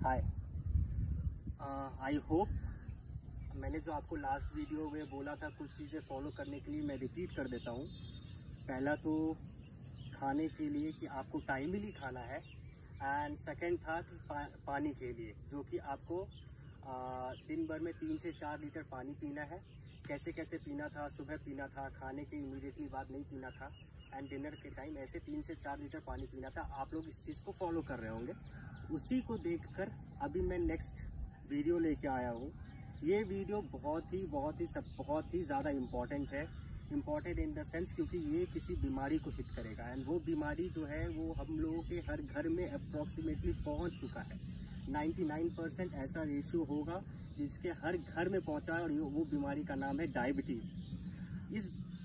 Hi, I hope मैंने जो आपको लास्ट वीडियो में बोला था कुछ चीज़ें फॉलो करने के लिए मैं रिपीट कर देता हूँ। पहला तो खाने के लिए कि आपको टाइमली खाना है, एंड सेकंड था कि पानी के लिए, जो कि आपको दिन भर में 3 से 4 लीटर पानी पीना है। कैसे कैसे पीना था, सुबह पीना था, खाने के इमीडिएटली बाद नहीं पीना था, एंड डिनर के टाइम ऐसे 3 से 4 लीटर पानी पीना था। आप लोग इस चीज़ को फॉलो कर रहे होंगे। उसी को देखकर अभी मैं नेक्स्ट वीडियो लेके आया हूँ। ये वीडियो बहुत ही ज़्यादा इम्पॉर्टेंट है। इम्पॉर्टेंट इन द सेंस क्योंकि ये किसी बीमारी को हिट करेगा, एंड वो बीमारी जो है वो हम लोगों के हर घर में अप्रॉक्सीमेटली पहुँच चुका है। 99% ऐसा रेशियो होगा जिसके हर घर में पहुँचा है, और वो बीमारी का नाम है डायबिटीज़।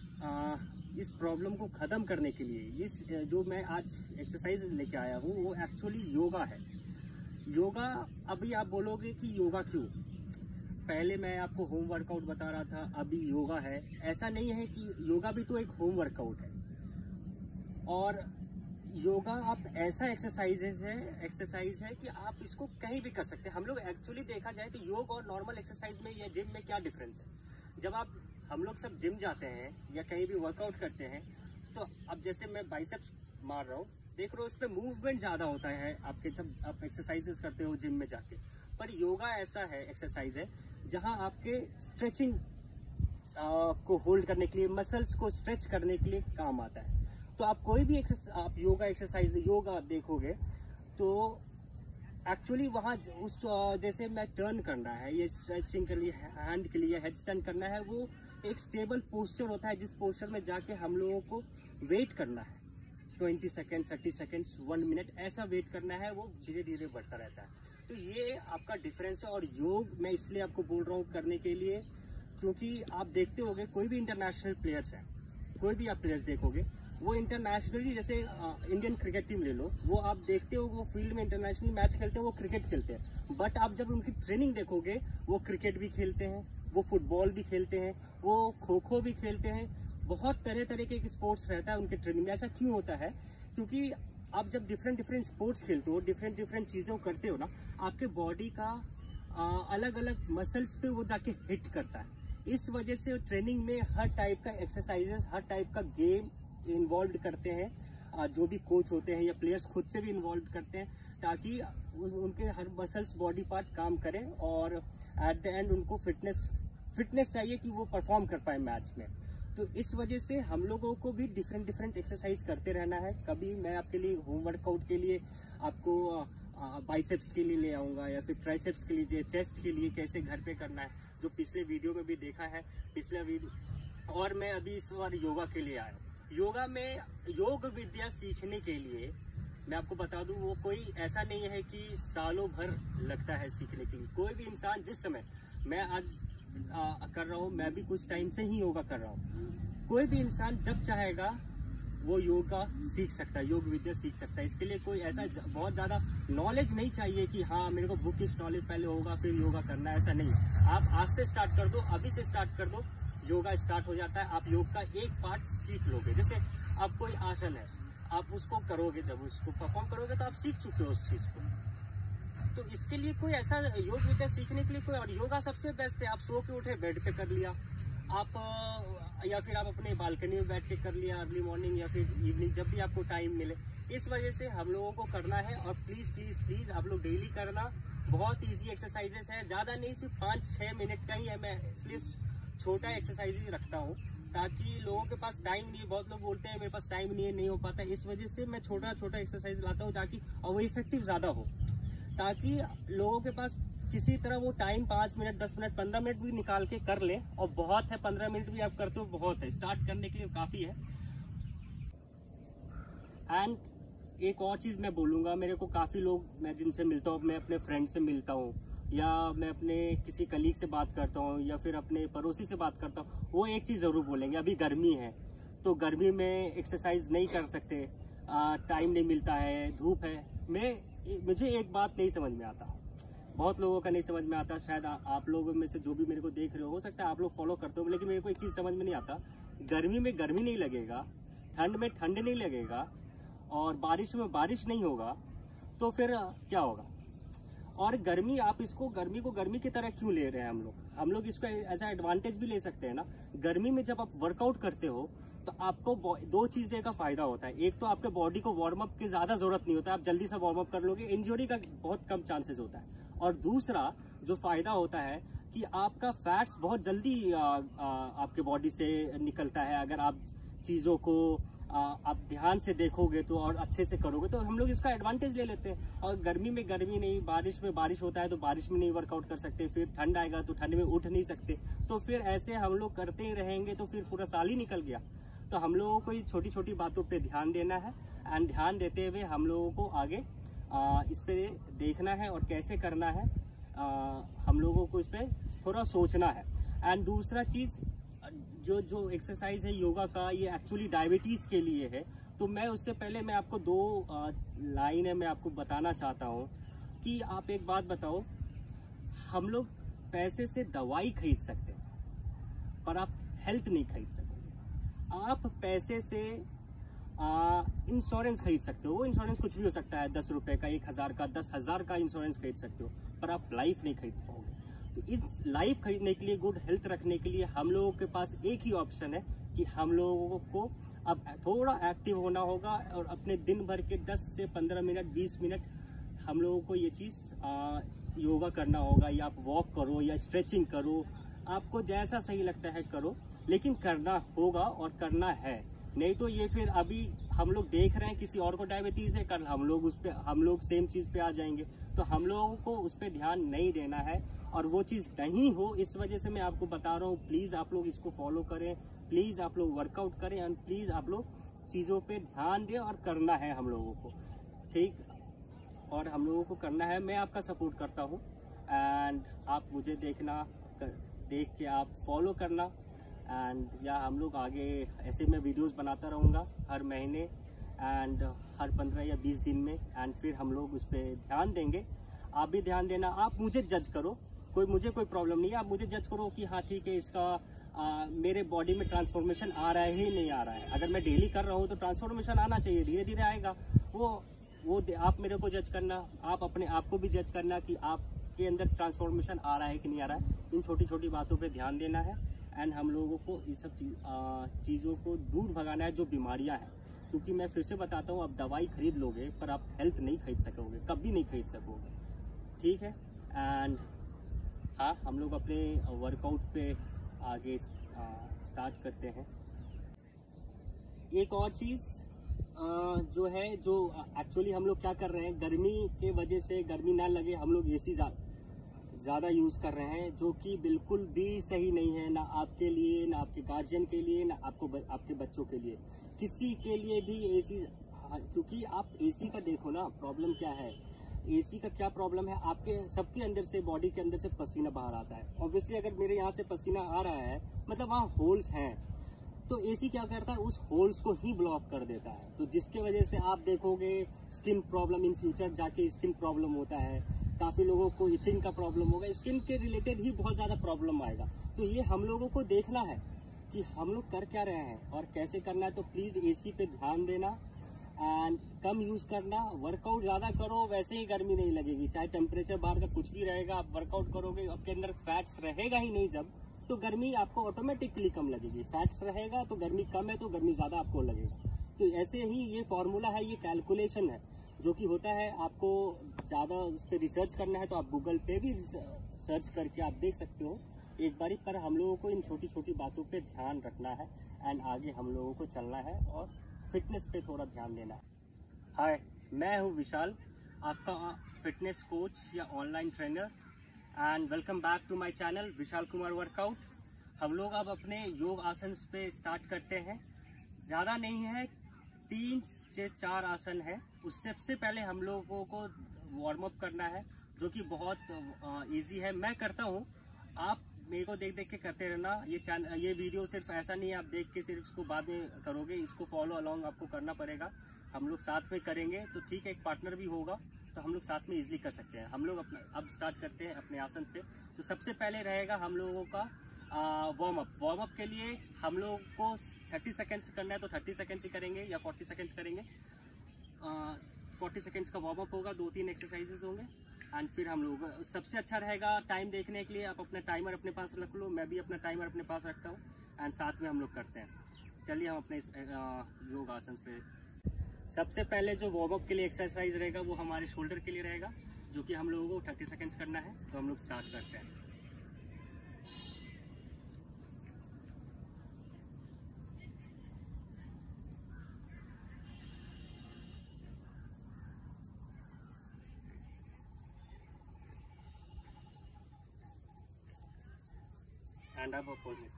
इस प्रॉब्लम को ख़त्म करने के लिए जो मैं आज एक्सरसाइज लेके आया हूँ वो एक्चुअली योगा है। योगा, अभी आप बोलोगे कि योगा क्यों? पहले मैं आपको होम वर्कआउट बता रहा था, अभी योगा है। ऐसा नहीं है कि योगा भी तो एक होम वर्कआउट है। और योगा आप ऐसा एक्सरसाइज है कि आप इसको कहीं भी कर सकते हैं। हम लोग एक्चुअली देखा जाए तो योग और नॉर्मल एक्सरसाइज में या जिम में क्या डिफरेंस है? जब हम लोग सब जिम जाते हैं या कहीं भी वर्कआउट करते हैं, तो अब जैसे मैं बाइसेप्स मार रहा हूँ, देख रहे हो, उस पर मूवमेंट ज़्यादा होता है आपके जब आप एक्सरसाइजेस करते हो जिम में जाके। पर योगा ऐसा है, एक्सरसाइज है जहाँ आपके स्ट्रेचिंग को होल्ड करने के लिए, मसल्स को स्ट्रेच करने के लिए काम आता है। तो आप कोई भी आप योगा देखोगे तो एक्चुअली वहाँ उस जैसे मैं टर्न करना है, ये स्ट्रेचिंग के लिए, हैंड के लिए हेड स्टैंड करना है, वो एक स्टेबल पोस्चर होता है जिस पोस्चर में जाके हम लोगों को वेट करना है। 20 सेकेंड, 30 सेकेंड्स, 1 मिनट ऐसा वेट करना है। वो धीरे धीरे बढ़ता रहता है। तो ये आपका डिफरेंस है। और योग मैं इसलिए आपको बोल रहा हूँ करने के लिए क्योंकि आप देखते होंगे कोई भी इंटरनेशनल प्लेयर्स हैं, कोई भी आप प्लेयर्स देखोगे वो इंटरनेशनली, जैसे इंडियन क्रिकेट टीम ले लो, वो आप देखते हो वो फील्ड में इंटरनेशनल मैच खेलते हैं, वो क्रिकेट खेलते हैं। बट आप जब उनकी ट्रेनिंग देखोगे वो क्रिकेट भी खेलते हैं, वो फुटबॉल भी खेलते हैं, वो खो खो भी खेलते हैं। बहुत तरह के स्पोर्ट्स रहता है उनके ट्रेनिंग में। ऐसा क्यों होता है? क्योंकि आप जब डिफरेंट स्पोर्ट्स खेलते हो, डिफरेंट चीज़ों करते हो ना, आपके बॉडी का अलग अलग मसल्स पे वो जाके हिट करता है। इस वजह से ट्रेनिंग में हर टाइप का एक्सरसाइजेस, हर टाइप का गेम इन्वॉल्व करते हैं। जो भी कोच होते हैं या प्लेयर्स खुद से भी इन्वॉल्व करते हैं, ताकि उनके हर मसल्स, बॉडी पार्ट काम करें, और एट द एंड उनको फिटनेस चाहिए कि वो परफॉर्म कर पाए मैच में। तो इस वजह से हम लोगों को भी डिफरेंट एक्सरसाइज करते रहना है। कभी मैं आपके लिए होम वर्कआउट के लिए आपको बाइसेप्स के लिए ले आऊँगा, या फिर ट्राइसेप्स के लिए, चेस्ट के लिए कैसे घर पे करना है, जो पिछले वीडियो में भी देखा है, पिछला वीडियो। और मैं अभी इस बार योगा के लिए आया। योगा में योग विद्या सीखने के लिए मैं आपको बता दूं, वो कोई ऐसा नहीं है कि सालों भर लगता है सीखने के लिए। कोई भी इंसान, जिस समय मैं आज कर रहा हूँ, मैं भी कुछ टाइम से ही योगा कर रहा हूँ, कोई भी इंसान जब चाहेगा वो योगा सीख सकता है, योग विद्या सीख सकता है। इसके लिए कोई ऐसा बहुत ज़्यादा नॉलेज नहीं चाहिए कि हाँ मेरे को बुकिश नॉलेज पहले होगा फिर योगा करना है, ऐसा नहीं। आप आज से स्टार्ट कर दो, अभी से स्टार्ट कर दो, योगा स्टार्ट हो जाता है। आप योग का एक पार्ट सीख लोगे। जैसे अब कोई आसन है, आप उसको करोगे, जब उसको परफॉर्म करोगे तो आप सीख चुके हो उस चीज़ को। तो इसके लिए कोई ऐसा योग विद्या सीखने के लिए कोई, और योगा सबसे बेस्ट है। आप सो के उठे, बेड पे कर लिया आप, या फिर आप अपने बालकनी में बैठ के कर लिया अर्ली मॉर्निंग या फिर इवनिंग, जब भी आपको टाइम मिले। इस वजह से हम लोगों को करना है। और प्लीज़ आप लोग डेली करना। बहुत ईजी एक्सरसाइजेस है, ज़्यादा नहीं, सिर्फ 5-6 मिनट का ही है। मैं इसलिए छोटा एक्सरसाइज ही रखता हूँ ताकि लोगों के पास टाइम नहीं है। बहुत लोग बोलते हैं मेरे पास टाइम नहीं है, नहीं हो पाता। इस वजह से मैं छोटा एक्सरसाइज लाता हूँ ताकि, और वो इफेक्टिव ज़्यादा हो, ताकि लोगों के पास किसी तरह वो टाइम 5 मिनट, 10 मिनट, 15 मिनट भी निकाल के कर ले। और बहुत है, 15 मिनट भी आप करते हो बहुत है, स्टार्ट करने के लिए काफ़ी है। एंड एक और चीज़ मैं बोलूँगा, मेरे को काफ़ी लोग, मैं जिनसे मिलता हूँ, मैं अपने फ्रेंड से मिलता हूँ, या मैं अपने किसी कलीग से बात करता हूँ, या फिर अपने पड़ोसी से बात करता हूँ, वो एक चीज़ ज़रूर बोलेंगे, अभी गर्मी है तो गर्मी में एक्सरसाइज नहीं कर सकते, टाइम नहीं मिलता है, धूप है। मुझे एक बात नहीं समझ में आता, बहुत लोगों का नहीं समझ में आता। शायद आप लोगों में से जो भी मेरे को देख रहे हो सकता है आप लोग फॉलो करते हो, लेकिन मेरे को एक चीज़ समझ में नहीं आता। गर्मी में गर्मी नहीं लगेगा, ठंड में ठंड नहीं लगेगा, और बारिश में बारिश नहीं होगा, तो फिर क्या होगा? और गर्मी, आप इसको गर्मी को गर्मी की तरह क्यों ले रहे हैं हम लोग इसको एज एडवांटेज भी ले सकते हैं ना। गर्मी में जब आप वर्कआउट करते हो तो आपको दो चीज़ें का फायदा होता है। एक तो आपके बॉडी को वार्म अप की ज़्यादा ज़रूरत नहीं होता है, आप जल्दी से वार्म अप कर लोगे, इंजरी का बहुत कम चांसेस होता है। और दूसरा जो फायदा होता है कि आपका फैट्स बहुत जल्दी आपके बॉडी से निकलता है। अगर आप चीज़ों को आप ध्यान से देखोगे तो और अच्छे से करोगे तो हम लोग इसका एडवांटेज ले लेते हैं। और गर्मी में गर्मी नहीं, बारिश में बारिश होता है तो बारिश में नहीं वर्कआउट कर सकते, फिर ठंड आएगा तो ठंड में उठ नहीं सकते, तो फिर ऐसे हम लोग करते ही रहेंगे तो फिर पूरा साल ही निकल गया। तो हम लोगों को ये छोटी छोटी बातों पे ध्यान देना है एंड ध्यान देते हुए हम लोगों को आगे इस पे देखना है और कैसे करना है, हम लोगों को इस पे थोड़ा सोचना है। एंड दूसरा चीज़ जो एक्सरसाइज है योगा का, ये एक्चुअली डायबिटीज़ के लिए है। तो मैं उससे पहले मैं आपको दो लाइन है मैं आपको बताना चाहता हूँ कि आप एक बात बताओ, हम लोग पैसे से दवाई खरीद सकते हैं पर आप हेल्थ नहीं खरीद सकते। आप पैसे से इंश्योरेंस खरीद सकते हो, वो इंश्योरेंस कुछ भी हो सकता है, 10 रुपये का, 1000 का, 10,000 का इंश्योरेंस खरीद सकते हो, पर आप लाइफ नहीं खरीद पाओगे। तो इस लाइफ खरीदने के लिए, गुड हेल्थ रखने के लिए हम लोगों के पास एक ही ऑप्शन है कि हम लोगों को अब थोड़ा एक्टिव होना होगा और अपने दिन भर के 10 से 15 मिनट 20 मिनट हम लोगों को ये चीज़ योगा करना होगा, या आप वॉक करो या स्ट्रेचिंग करो, आपको जैसा सही लगता है करो, लेकिन करना होगा और करना है। नहीं तो ये फिर अभी हम लोग देख रहे हैं किसी और को डायबिटीज़ है, कल हम लोग सेम चीज़ पे आ जाएंगे। तो हम लोगों को उस पर ध्यान नहीं देना है और वो चीज़ नहीं हो, इस वजह से मैं आपको बता रहा हूँ। प्लीज़ आप लोग इसको फॉलो करें, प्लीज़ आप लोग वर्कआउट करें एंड प्लीज़ आप लोग चीज़ों पे ध्यान दें और करना है हम लोगों को, ठीक। और हम लोगों को करना है, मैं आपका सपोर्ट करता हूँ एंड आप मुझे देख के आप फॉलो करना। एंड या हम लोग आगे ऐसे मैं वीडियोस बनाता रहूँगा हर महीने एंड हर 15 या 20 दिन में, एंड फिर हम लोग उस पर ध्यान देंगे। आप भी ध्यान देना, आप मुझे जज करो, मुझे कोई प्रॉब्लम नहीं है, आप मुझे जज करो कि हाँ ठीक है, इसका मेरे बॉडी में ट्रांसफॉर्मेशन आ रहा है ही नहीं आ रहा है। अगर मैं डेली कर रहा हूँ तो ट्रांसफॉर्मेशन आना चाहिए, धीरे धीरे आएगा। वो आप मेरे को जज करना, आप अपने आप को भी जज करना कि आपके अंदर ट्रांसफॉर्मेशन आ रहा है कि नहीं आ रहा है। इन छोटी छोटी बातों पे ध्यान देना है एंड हम लोगों को इस सब चीज़ों को दूर भगाना है जो बीमारियां हैं। क्योंकि मैं फिर से बताता हूँ, आप दवाई खरीद लोगे पर आप हेल्थ नहीं खरीद सकोगे, कभी नहीं खरीद सकोगे, ठीक है। एंड हाँ, हम लोग अपने वर्कआउट पे आगे स्टार्ट करते हैं। एक और चीज़ जो है, जो एक्चुअली हम लोग क्या कर रहे हैं, गर्मी के वजह से, गर्मी ना लगे हम लोग एसी ज़्यादा यूज़ कर रहे हैं, जो कि बिल्कुल भी सही नहीं है, ना आपके लिए, ना आपके गार्जियन के लिए, ना आपके बच्चों के लिए, किसी के लिए भी एसी। क्योंकि आप एसी का देखो ना, प्रॉब्लम क्या है, एसी का क्या प्रॉब्लम है, आपके सबके अंदर से, बॉडी के अंदर से पसीना बाहर आता है। ऑब्वियसली अगर मेरे यहाँ से पसीना आ रहा है मतलब वहाँ होल्स हैं, तो एसी क्या करता है, उस होल्स को ही ब्लॉक कर देता है। तो जिसके वजह से आप देखोगे स्किन प्रॉब्लम, इन फ्यूचर जाके स्किन प्रॉब्लम होता है, काफ़ी लोगों को इचिंग का प्रॉब्लम होगा, स्किन के रिलेटेड ही बहुत ज़्यादा प्रॉब्लम आएगा। तो ये हम लोगों को देखना है कि हम लोग कर क्या रहे हैं और कैसे करना है। तो प्लीज़ एसी पे ध्यान देना एंड कम यूज़ करना, वर्कआउट ज़्यादा करो, वैसे ही गर्मी नहीं लगेगी। चाहे टेम्परेचर बाहर का कुछ भी रहेगा, आप वर्कआउट करोगे, आपके अंदर फैट्स रहेगा ही नहीं जब, तो गर्मी आपको ऑटोमेटिकली कम लगेगी। फैट्स रहेगा तो गर्मी कम है तो गर्मी ज़्यादा आपको लगेगा। तो ऐसे ही ये फॉर्मूला है, ये कैलकुलेशन है जो कि होता है। आपको ज़्यादा उस पर रिसर्च करना है तो आप गूगल पे भी सर्च करके आप देख सकते हो एक बारी। पर हम लोगों को इन छोटी छोटी बातों पे ध्यान रखना है एंड आगे हम लोगों को चलना है और फिटनेस पे थोड़ा ध्यान देना है। हाय, मैं हूँ विशाल, आपका फिटनेस कोच या online trainer, and welcome back to my channel Vishal Kumar workout. हम लोग अब अपने योग आसन पे स्टार्ट करते हैं। ज़्यादा नहीं है, 3 से 4 आसन है। उससे सबसे पहले हम लोगों को वार्म अप करना है, जो कि बहुत इजी है। मैं करता हूँ, आप मेरे को देख देख के करते रहना। ये वीडियो सिर्फ ऐसा नहीं है आप देख के सिर्फ इसको बाद में करोगे, इसको फॉलो अलोंग आपको करना पड़ेगा। हम लोग साथ में करेंगे तो ठीक है, एक पार्टनर भी होगा तो हम लोग साथ में इजीली कर सकते हैं। हम लोग अब स्टार्ट करते हैं अपने आसन पे। तो सबसे पहले रहेगा हम लोगों का वार्म अप के लिए हम लोग को 30 सेकेंड्स करना है तो 30 सेकेंड्स ही करेंगे या 40 सेकेंड्स करेंगे। 40 सेकेंड्स का वार्म अप होगा, 2-3 एक्सरसाइजेस होंगे। एंड फिर हम लोग सबसे अच्छा रहेगा टाइम देखने के लिए आप अपना टाइमर अपने पास रख लो, मैं भी अपना टाइमर अपने पास रखता हूँ एंड साथ में हम लोग करते हैं। चलिए हम अपने योग आसन पे सबसे पहले जो वार्म अप के लिए एक्सरसाइज रहेगा वो हमारे शोल्डर के लिए रहेगा, जो कि हम लोगों को 30 सेकेंड्स करना है। तो हम लोग स्टार्ट करते हैं। एंड अब अपोजिट।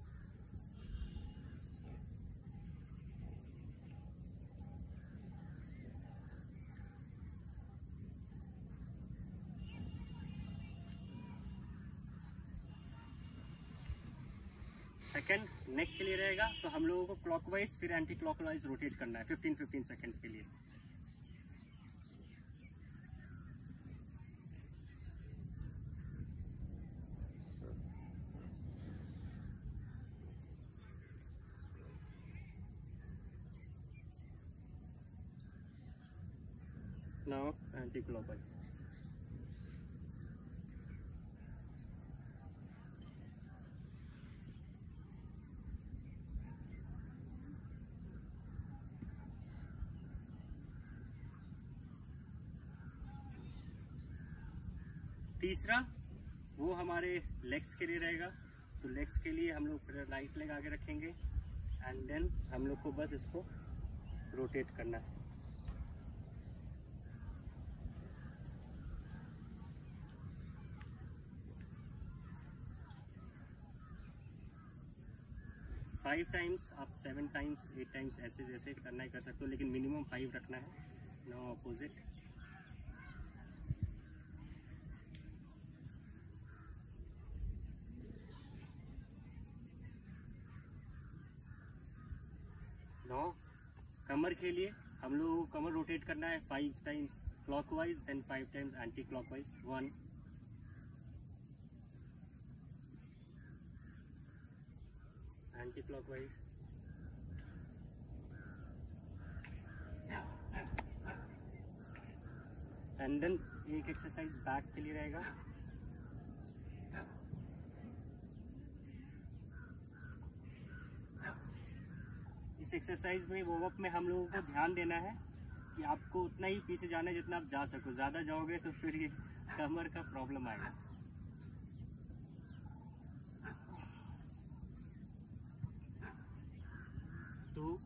सेकंड नेक के लिए रहेगा, तो हम लोगों को क्लॉकवाइज फिर एंटी क्लॉकवाइज रोटेट करना है 15 सेकंड्स के लिए। Now anti clockwise. तीसरा वो हमारे लेग्स के लिए रहेगा, तो लेग्स के लिए हम लोग फिर राइट लेग आगे रखेंगे एंड देन हम लोग को बस इसको रोटेट करना है। फाइव टाइम्स, आप 7 टाइम्स 8 टाइम्स ऐसे जैसे करना ही कर सकते हो, लेकिन मिनिमम 5 रखना है। Now opposite. नाउ कमर के लिए हम लोगों को कमर रोटेट करना है 5 times clockwise then 5 times anti clockwise. 1 anti clockwise, and then एक एक्सरसाइज बैक के लिए रहेगा। इस एक्सरसाइज में वार्म अप में हम लोगों को ध्यान देना है कि आपको उतना ही पीछे जाना है जितना आप जा सको, ज़्यादा जाओगे तो फिर ये कमर का प्रॉब्लम आएगा। तो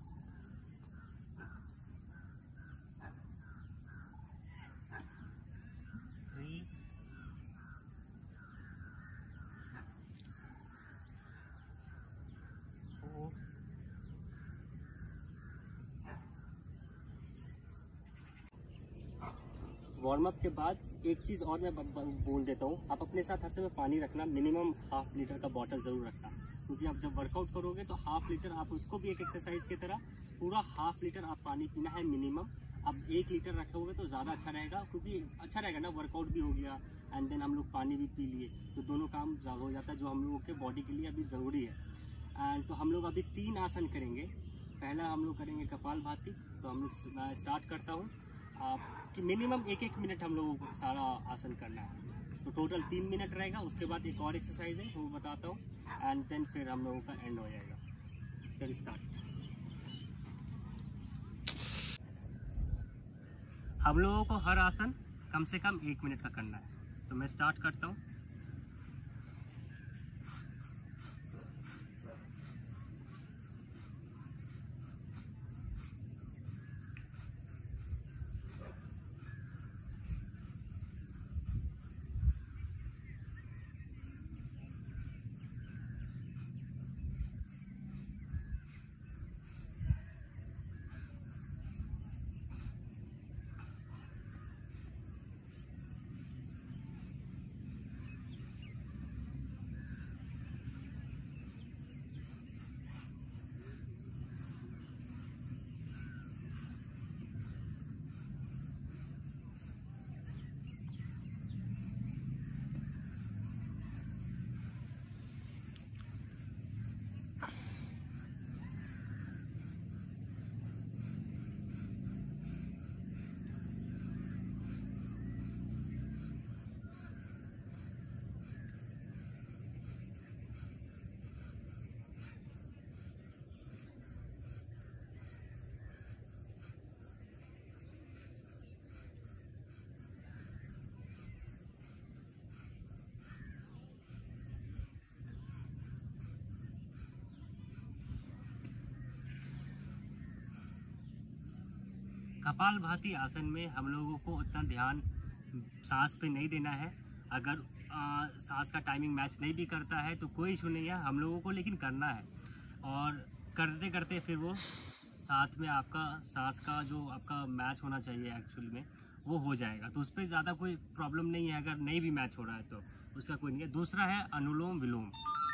वार्म अप के बाद एक चीज़ और मैं बोल देता हूँ, आप अपने साथ हर समय पानी रखना, मिनिमम ½ लीटर का बॉटल ज़रूर रखना, क्योंकि आप जब वर्कआउट करोगे तो ½ लीटर आप उसको भी एक एक्सरसाइज की तरह पूरा ½ लीटर आप पानी पीना है मिनिमम। अब 1 लीटर रखोगे तो ज़्यादा अच्छा रहेगा, क्योंकि अच्छा रहेगा ना, वर्कआउट भी हो गया एंड देन हम लोग पानी भी पी लिए, तो दोनों काम हो जाता है जो हम लोगों के बॉडी के लिए अभी ज़रूरी है। एंड तो हम लोग अभी 3 आसन करेंगे। पहला हम लोग करेंगे कपालभाति। तो हम लोग मैं स्टार्ट करता हूँ कि मिनिमम 1-1 मिनट हम लोगों को सारा आसन करना है, तो टोटल 3 मिनट रहेगा। उसके बाद एक और एक्सरसाइज है वो बताता हूँ एंड देन फिर हम लोगों का एंड हो जाएगा। फिर स्टार्ट। हम लोगों को हर आसन कम से कम 1 मिनट का करना है, तो मैं स्टार्ट करता हूँ। कपालभाति आसन में हम लोगों को उतना ध्यान सांस पे नहीं देना है। अगर सांस का टाइमिंग मैच नहीं भी करता है तो कोई इशू नहीं है हम लोगों को, लेकिन करना है। और करते करते फिर वो साथ में आपका सांस का जो आपका मैच होना चाहिए एक्चुअल में वो हो जाएगा, तो उस पर ज़्यादा कोई प्रॉब्लम नहीं है। अगर नहीं भी मैच हो रहा है तो उसका कोई नहीं है। दूसरा है अनुलोम विलोम।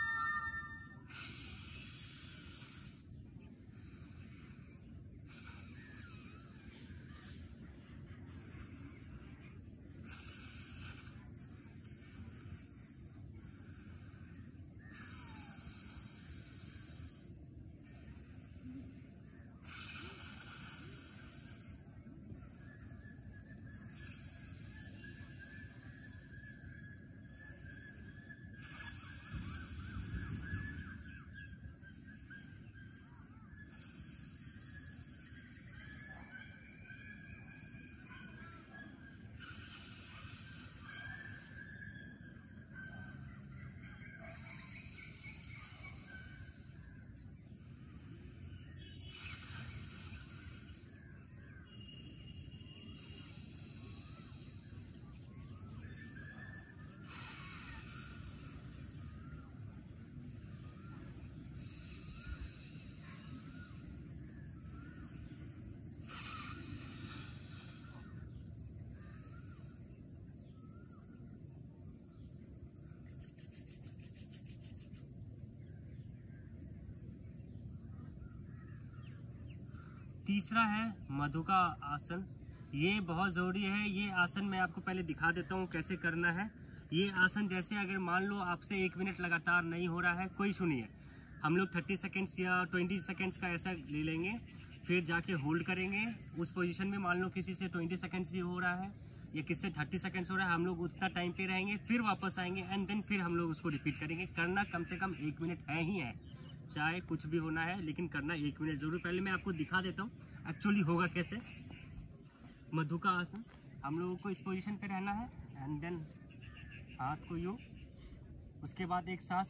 तीसरा है मधुका आसन। ये बहुत ज़रूरी है। ये आसन मैं आपको पहले दिखा देता हूँ कैसे करना है। ये आसन जैसे अगर मान लो आपसे 1 मिनट लगातार नहीं हो रहा है, कोई सुनिए, हम लोग 30 सेकेंड्स या 20 सेकेंड्स का ऐसा ले लेंगे, फिर जाके होल्ड करेंगे उस पोजीशन में। मान लो किसी से 20 सेकेंड्स ही हो रहा है या किसी से 30 सेकेंड्स हो रहा है, हम लोग उतना टाइम पे रहेंगे, फिर वापस आएंगे एंड देन फिर हम लोग उसको रिपीट करेंगे। करना कम से कम 1 मिनट है ही है, चाहे कुछ भी होना है, लेकिन करना 1 मिनट जरूर। पहले मैं आपको दिखा देता हूँ एक्चुअली होगा कैसे। मधुका आसन, हम लोगों को इस पोजीशन पे रहना है एंड देन हाथ को यूं, उसके बाद एक सांस,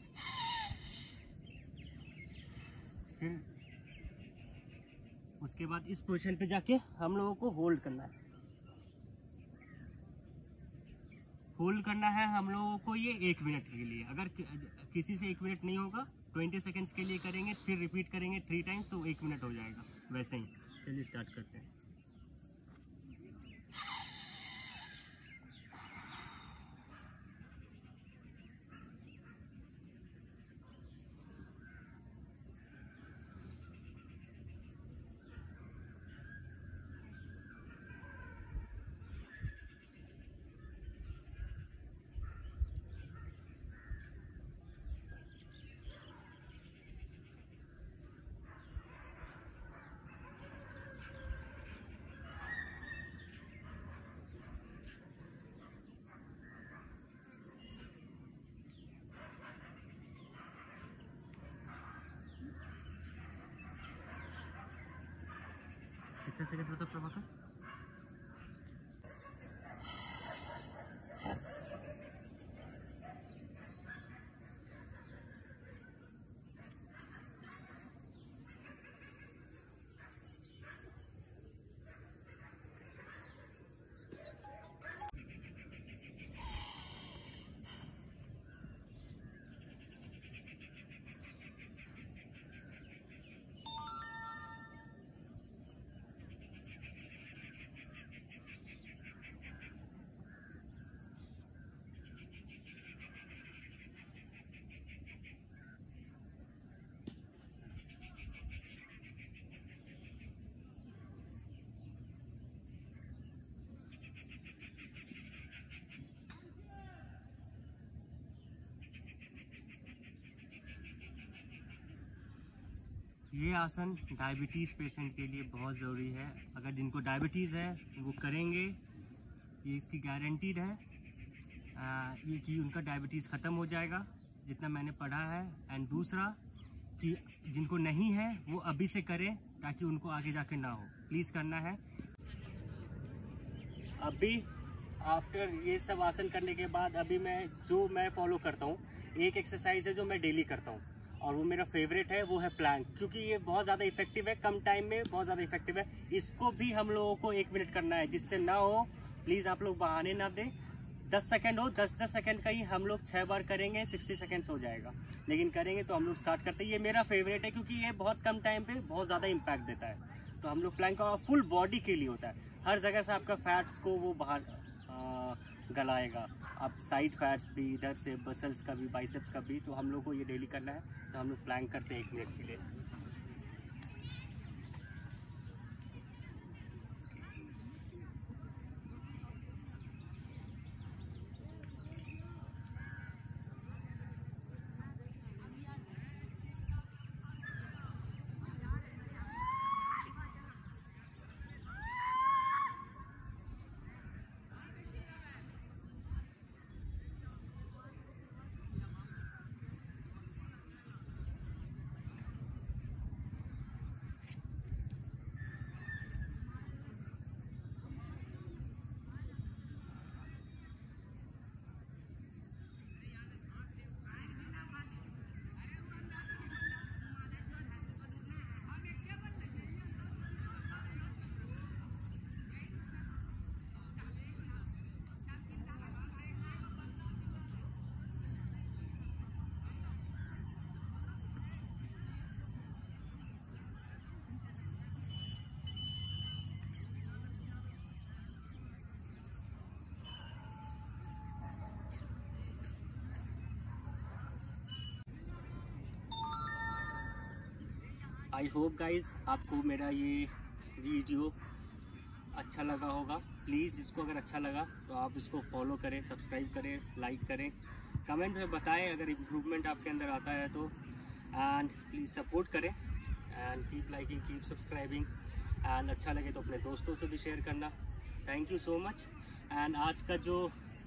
फिर उसके बाद इस पोजीशन पे जाके हम लोगों को होल्ड करना है। होल्ड करना है हम लोगों को ये 1 मिनट के लिए। अगर किसी से 1 मिनट नहीं होगा, 20 सेकेंड्स के लिए करेंगे, फिर रिपीट करेंगे 3 टाइम्स तो 1 मिनट हो जाएगा। वैसे ही चलिए स्टार्ट करते हैं। कितने सेकंड होता प्रभाकर? ये आसन डायबिटीज़ पेशेंट के लिए बहुत ज़रूरी है। अगर जिनको डायबिटीज़ है वो करेंगे, ये इसकी गारंटीड है ये कि उनका डायबिटीज़ ख़त्म हो जाएगा, जितना मैंने पढ़ा है। एंड दूसरा कि जिनको नहीं है वो अभी से करें ताकि उनको आगे जाके ना हो। प्लीज़ करना है। अभी आफ्टर ये सब आसन करने के बाद अभी मैं फॉलो करता हूँ, एक एक्सरसाइज है जो मैं डेली करता हूँ और वो मेरा फेवरेट है, वो है प्लैंक, क्योंकि ये बहुत ज़्यादा इफेक्टिव है, कम टाइम में बहुत ज़्यादा इफेक्टिव है। इसको भी हम लोगों को 1 मिनट करना है, जिससे ना हो प्लीज़ आप लोग बहाने ना दें। 10 सेकंड हो, 10 सेकंड का ही हम लोग 6 बार करेंगे, 60 सेकंड्स हो जाएगा, लेकिन करेंगे तो हम लोग स्टार्ट करते हैं। ये मेरा फेवरेट है क्योंकि ये बहुत कम टाइम पे बहुत ज़्यादा इम्पैक्ट देता है। तो हम लोग प्लैंक का फुल बॉडी के लिए होता है, हर जगह से आपका फैट्स को वो बाहर गलाएगा, अब साइड फैट्स भी, इधर से मसल्स का भी, बाइसेप्स का भी। तो हम लोग को ये डेली करना है, तो हम लोग प्लैंक करते हैं 1 मिनट के लिए। आई होप गाइज आपको मेरा ये वीडियो अच्छा लगा होगा। प्लीज़ इसको अगर अच्छा लगा तो आप इसको फॉलो करें, सब्सक्राइब करें, लाइक करें, कमेंट में बताएं अगर इम्प्रूवमेंट आपके अंदर आता है तो। एंड प्लीज़ सपोर्ट करें and keep liking, keep subscribing, and अच्छा लगे तो अपने दोस्तों से भी शेयर करना। Thank you so much. And आज का जो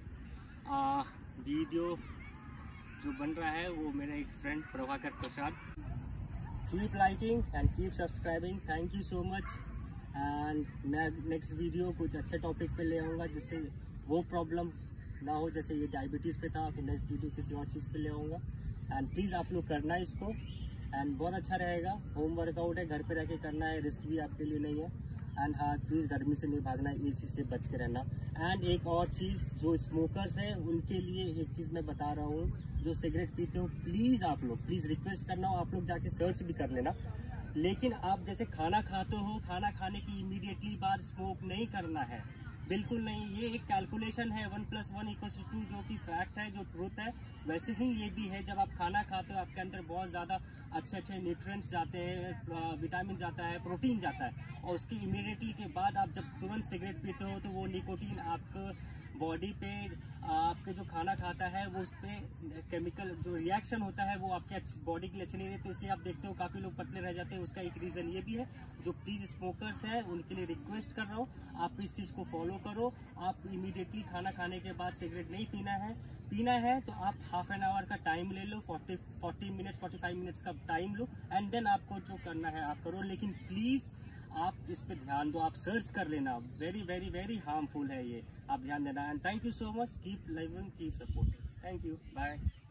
वीडियो जो बन रहा है वो मेरा एक friend Prabhakar Prasad. Keep liking and keep subscribing, thank you so much. And मैं नेक्स्ट वीडियो कुछ अच्छे टॉपिक पे ले आऊँगा जिससे वो प्रॉब्लम ना हो, जैसे ये डायबिटीज़ पे था, फिर नेक्स्ट वीडियो किसी और चीज़ पे ले आऊँगा। एंड प्लीज़ आप लोग करना इसको, एंड बहुत अच्छा रहेगा। होम वर्कआउट है, घर पे रह के करना है, रिस्क भी आपके लिए नहीं है। एंड हाँ, प्लीज़ गर्मी से नहीं भागना है, एसी से बच के रहना। एंड एक और चीज़, जो स्मोकर्स हैं उनके लिए एक चीज़ मैं बता रहा हूँ, जो सिगरेट पीते हो प्लीज़ आप लोग, प्लीज़ रिक्वेस्ट करना हो, आप लोग जाके सर्च भी कर लेना, लेकिन आप जैसे खाना खाते हो, खाना खाने की इमीडिएटली बाद स्मोक नहीं करना है, बिल्कुल नहीं। ये एक कैलकुलेशन है, 1+1=2, जो कि फैक्ट है, जो ट्रूथ है। वैसे ही ये भी है, जब आप खाना खाते हो आपके अंदर बहुत ज़्यादा अच्छे न्यूट्रिएंट्स जाते हैं, विटामिन जाता है, प्रोटीन जाता है, और उसके इमीडिएटली के बाद आप जब तुरंत सिगरेट पीते हो तो वो निकोटीन आपको बॉडी पे, आपके जो खाना खाता है वो उस पर केमिकल जो रिएक्शन होता है वो आपके बॉडी के लिए अच्छे नहीं रहते, इसलिए आप देखते हो काफ़ी लोग पतले रह जाते हैं। उसका एक रीज़न ये भी है। जो प्लीज़ स्मोकर्स हैं उनके लिए रिक्वेस्ट कर रहा हूँ, आप इस चीज़ को फॉलो करो। आप इमीडिएटली खाना खाने के बाद सिगरेट नहीं पीना है तो आप हाफ एन आवर का टाइम ले लो, 40 मिनट्स 45 मिनट्स का टाइम लो, एंड देन आपको जो करना है आप करो। लेकिन प्लीज़ आप इस पे ध्यान दो, आप सर्च कर लेना, वेरी वेरी वेरी हार्मफुल है ये, आप ध्यान देना। And thank you so much, keep living, keep support, thank you, bye.